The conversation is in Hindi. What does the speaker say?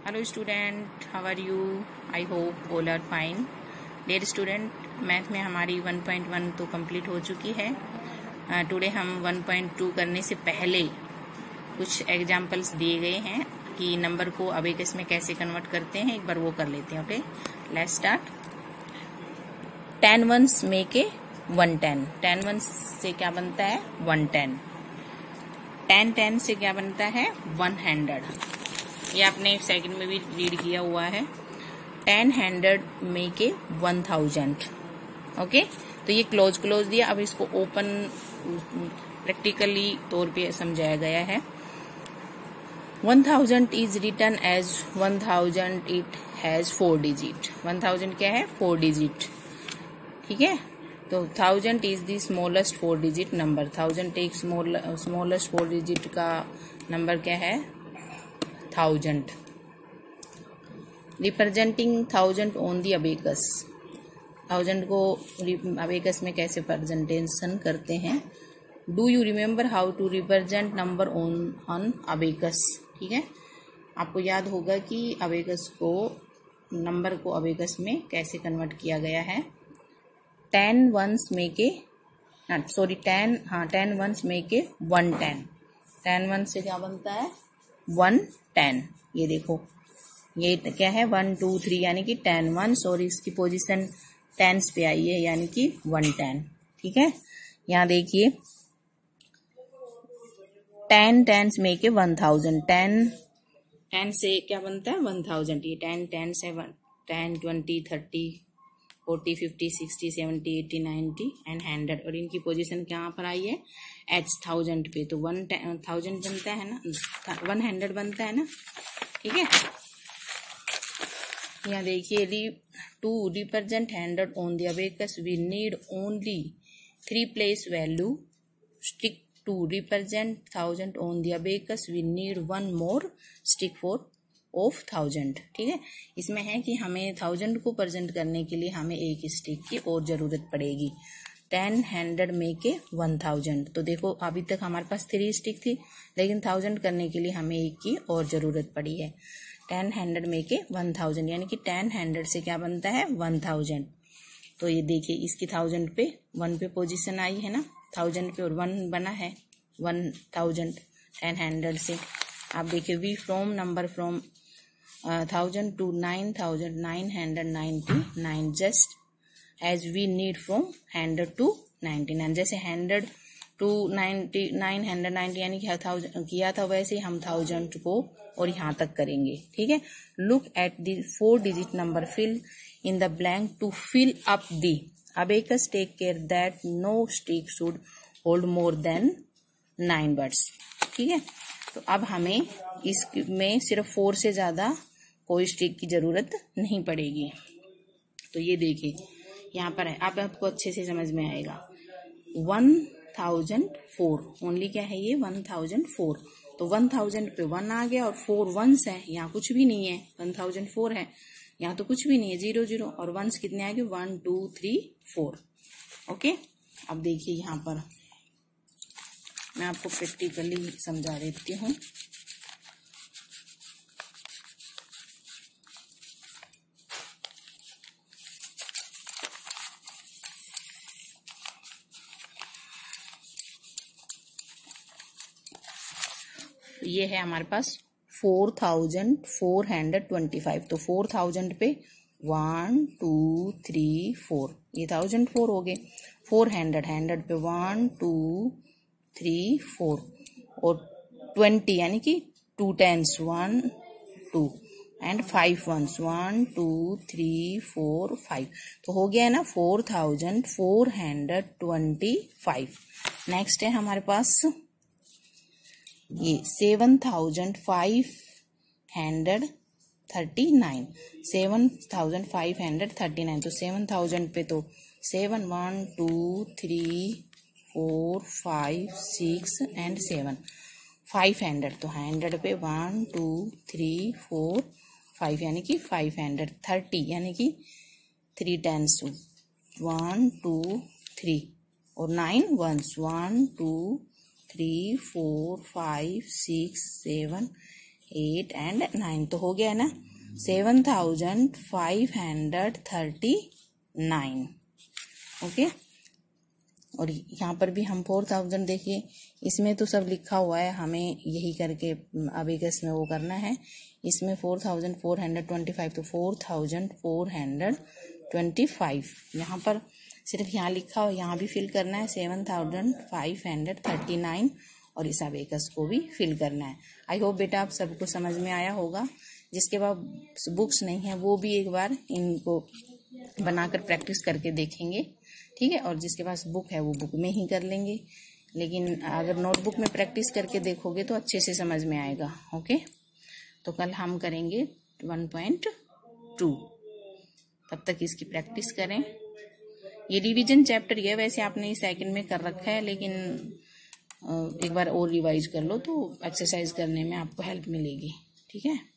Hello student, how are you? I hope all are fine. Dear student, math में हमारी 1.1 तो कंप्लीट हो चुकी है. टुडे हम 1.2 करने से पहले कुछ एग्जाम्पल्स दिए गए हैं कि नंबर को अबेकस में कैसे कन्वर्ट करते हैं. एक बार वो कर लेते हैं. Okay, let's start. 10 ones make a 110. 10 ones से क्या बनता है? 110. 10 से क्या बनता है? 100. ये आपने सेकंड में भी रीड किया हुआ है. 10 100 मेक ए 1000. ओके, तो ये क्लोज दिया. अब इसको ओपन प्रैक्टिकली तौर पे समझाया गया है. 1000 is written as 1000. It has 4 digit. 1000 क्या है? 4 डिजिट. ठीक है, तो 1000 is the smallest 4 digit number. 1000 एक स्मॉलेस्ट 4 डिजिट का नंबर क्या है? 1000. Representing 1000 on the abacus. 1000 को अबेकस में कैसे प्रेजेंटेशन करते हैं? Do you remember how to represent number on abacus? ठीक है, आपको याद होगा कि अबेकस को नंबर को अबेकस में कैसे कन्वर्ट किया गया है. 10 ones make a 10 ones make a 110. 10 ones से क्या बनता है? 110. ये देखो, ये क्या है? 1 2 3 यानी कि 10 ones और इसकी पोजीशन टेंस पे आई है यानी कि 110. ठीक है, यहाँ देखिए 10 tens make a 1000. 10 से क्या बनता है? 1000. ये 10 से 10 20 30 40 50 60 70 80 90 एंड 100 और इनकी पोजीशन कहाँ पर आई है? एच 1000 पे. तो 1000 बनता है ना, 100 बनता है ना. ठीक है, यहाँ देखिए to represent 100 on the abacus we need only 3 place value. Stick to represent 1000 on the abacus we need 1 more stick for of 1000. ठीक है, इसमें है कि हमें 1000 को प्रेजेंट करने के लिए हमें एक स्टिक की और जरूरत पड़ेगी. 10 100 मेक ए 1000. तो देखो अभी तक हमारे पास 3 स्टिक थी, लेकिन 1000 करने के लिए हमें एक की और जरूरत पड़ी है. 10 100 मेक ए 1000 यानी कि 10 100 से क्या बनता है? 1000. तो ये देखिए इसकी 1000 पे 1 पे पोजीशन आई है ना, 1000 पे और 1 बना है 1000. 10 100 से आप देखिए we from number from 1000 to 9999 just as we need from 100 to 99. जैसे 100 to 990 यानी कि 1000 किया था, वैसे हम 1000 को और यहाँ तक करेंगे. ठीक है, look at the 4 digit number, fill in the blank to fill up the abacus. Take care that no stick should hold more than 9 words. ठीक है, तो अब हमें इसमें सिर्फ 4 से ज्यादा कोई स्टिक की जरूरत नहीं पड़ेगी. तो ये देखिए यहाँ पर है, अब आपको अच्छे से समझ में आएगा. 1004 ओनली क्या है? ये 1004. तो 1000 पे 1 आ गया और 4 ones है, यहाँ कुछ भी नहीं है. 1004 है, यहाँ तो कुछ भी नहीं है, 0 0 और ones कितने आ गए? 1 2 3 4. ओके, अब देखिए यहाँ पर मैं आपको प्रैक्टिकली समझा देती हूँ. ये है हमारे पास 4425. तो 4000 पे 1 2 3 4, ये 1004 हो गए. 400 पे 1 2 3 4 और 20 यानी कि 2 tens 1 2 एंड 5 ones 1 2 3 4 5. तो हो गया है ना 4425. नेक्स्ट है हमारे पास ये 7539. 7539. तो 7000 पे तो 7 1 2 3 4 5 6 एंड 7. 500 तो 100 पे 1 2 3 4 5 यानी कि 530 यानी कि 3 tens 1 2 3 और 9 ones 1 2 3 4 5 6 7 8 and 9, तो हो गया है ना 7539। ओके, और यहाँ पर भी हम 4000 देखिए, इसमें तो सब लिखा हुआ है, हमें यही करके अबेकस में वो करना है। इसमें 4425, तो 4425 यहाँ पर सिर्फ यहाँ लिखा हो, यहाँ भी फिल करना है 7539, और इस अबेकस को भी फिल करना है। आई होप बेटा आप सबको समझ में आया होगा। जिसके बाद बुक्स नहीं है वो भी एक बार इनको बनाकर प्रैक्टिस करके देखेंगे, ठीक है। और जिसके पास बुक है वो बुक में ही कर लेंगे, लेकिन अगर नोटबुक में प्रैक्टिस करके देखोगे तो अच्छे से समझ में आएगा। ओके, तो कल हम करेंगे 1.2, तब तक इसकी प्रैक्टिस करें। ये रिवीजन चैप्टर ये वैसे आपने सेकंड में कर रखा है, लेकिन एक बार और रिवाइज कर लो तो एक्सरसाइज करने में आपको हेल्प मिलेगी, ठीक है।